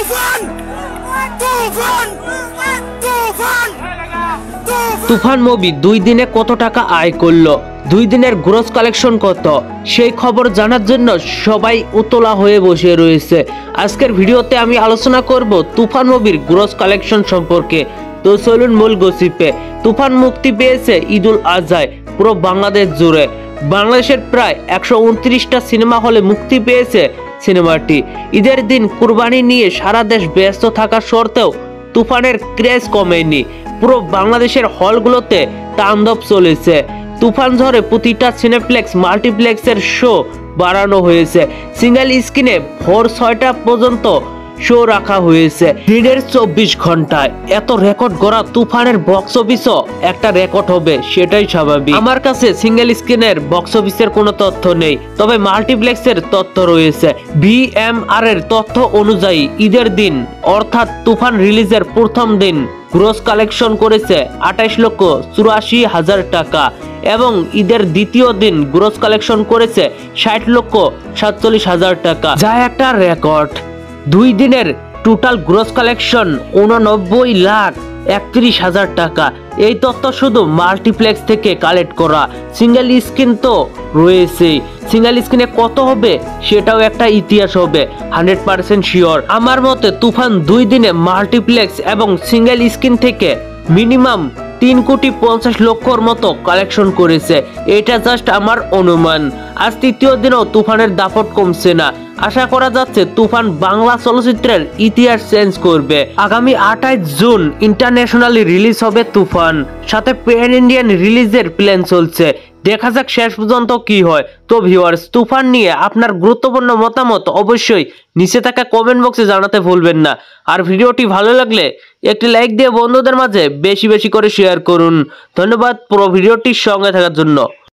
তুফান movie 2 দিনে কত টাকা আয় করলো, 2 দিনের গ্রস কালেকশন কত, সেই খবর জানার জন্য সবাই উতলা হয়ে বসে রয়েছে। আজকের ভিডিওতে আমি আলোচনা করব তুফান মুভির গ্রস কালেকশন সম্পর্কে। তো চলুন মূল গসিপে। তুফান মুক্তি পেয়েছে ঈদুল আজহায় পুরো বাংলাদেশ জুড়ে। বাংলাদেশের প্রায় 129টা সিনেমা হলে মুক্তি পেয়েছে সিনেমাটি। ঈদের দিন কুরবানি নিয়ে সারা দেশ ব্যস্ত থাকা সত্ত্বেও তুফানের ক্রেজ কমেনি। পুরো বাংলাদেশের হলগুলোতে তাণ্ডব চলেছে। তুফান ঝড়ে প্রতিটা সিনেপ্লেক্স মাল্টিপ্লেক্সের শো বাড়ানো হয়েছে। সিঙ্গেল স্ক্রিনে ভোর 6টা পর্যন্ত শো রাখা হয়েছে। দিনের 24 ঘন্টায় এত রেকর্ড গড়া তুফানের বক্স অফিসও একটা রেকর্ড হবে, সেটাই স্বাভাবিক। আমার কাছে সিঙ্গেল স্ক্রিনের বক্স অফিসের কোনো তথ্য নেই, তবে মাল্টিপ্লেক্সের তথ্য রয়েছে। VMR এর তথ্য অনুযায়ী ঈদের দিন অর্থাৎ তুফান রিলিজের প্রথম দিন গ্রস কালেকশন করেছে 28,84,000 টাকা এবং ঈদের দ্বিতীয় দিন গ্রস কালেকশন করেছে 60,47,000 টাকা, যা একটা রেকর্ড। 2 দিনের টোটাল গ্রস কালেকশন 89,31,000 টাকা। এই তথ্য শুধু মাল্টিপ্লেক্স থেকে কালেক্ট করা। সিঙ্গেল স্ক্রিন তো রয়েছেই, সিঙ্গেল স্ক্রিনে কত হবে সেটাও একটা ইতিহাস হবে 100% শিওর। আমার মতে তুফান 2 দিনে মাল্টিপ্লেক্স এবং সিঙ্গেল স্ক্রিন থেকে মিনিমাম 3,50,00,000 মতো কালেকশন করেছে। এটা জাস্ট আমার অনুমান। আজ তৃতীয় দিনও তুফানের দাপট কমছে না। আশা করা যাচ্ছে তুফান বাংলা চলচ্চিত্রের ইতিহাস চেঞ্জ করবে। আগামী 28 জুন ইন্টারন্যাশনালি রিলিজ হবে তুফান, সাথে প্যান ইন্ডিয়ান রিলিজের প্ল্যান চলছে। দেখা যাক শেষ পর্যন্ত কি হয়। তো ভিউয়ার্স, তুফান নিয়ে আপনার গুরুত্বপূর্ণ মতামত অবশ্যই নিচে থাকা কমেন্ট বক্সে জানাতে ভুলবেন না। আর ভিডিওটি ভালো লাগলে একটি লাইক দিয়ে বন্ধুদের মাঝে বেশি বেশি করে শেয়ার করুন। ধন্যবাদ পুরো ভিডিওটির সঙ্গে থাকার জন্য।